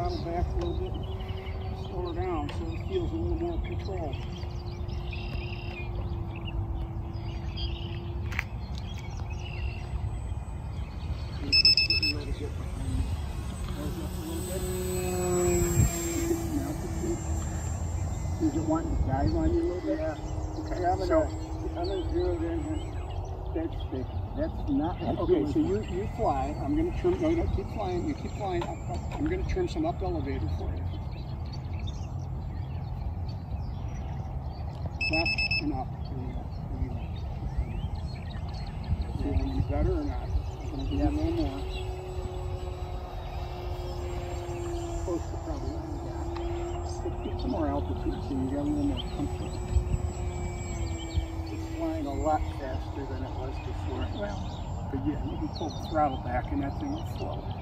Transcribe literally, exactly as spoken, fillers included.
throttle back a little bit, slow her down so it feels a little more control. Is it wanting to dive on you a little bit? Yeah. Okay, I'm gonna, so, I'm gonna zero it in here. That's sticky. That's not. Okay, so you you fly. I'm gonna trim. No, no, keep flying. You keep flying up, up. I'm gonna trim some up elevator for you. Left and up. Is it gonna be better or not? It's gonna be a little more. Close to probably. Get some more altitude so you get a little more comfort. It's flying a lot faster than it was before. Well, but yeah, you can pull the throttle back and that thing will flow.